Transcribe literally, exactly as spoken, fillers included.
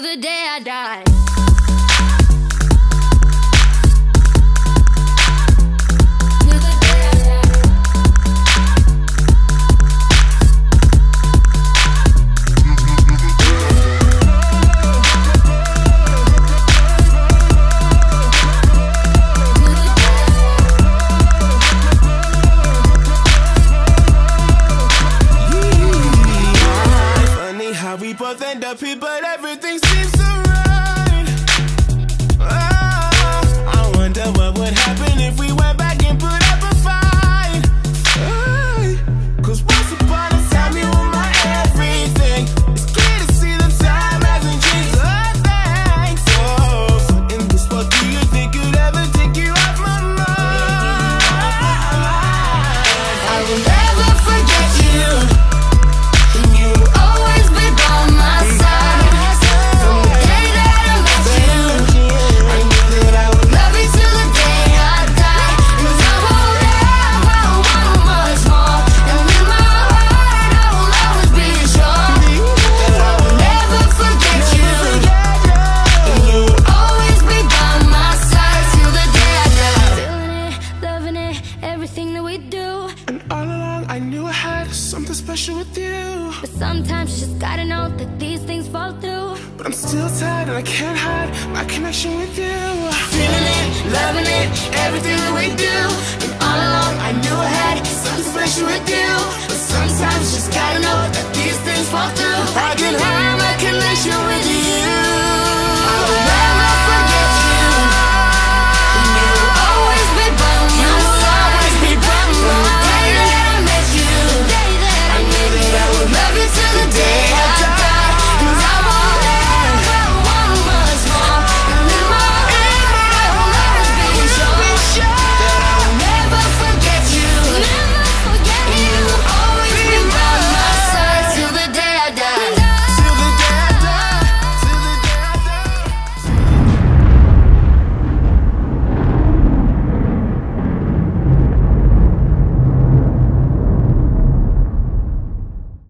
the day I die. We both end up here, but everything seems so right. Oh, I wonder what would happen if we went back and put up a fight. Hey, cause once upon a time you were my everything. It's clear to see the time hasn't changed a thing. So, what in this world do you think could ever take you off my mind? I will never forget you. Sometimes you just gotta know that these things fall through. But I'm still tired and I can't hide my connection with you. Feeling it, loving it, everything that we do. And all along I knew I had something special with you. But sometimes you just gotta know that these things fall through. I can hide my connection with you.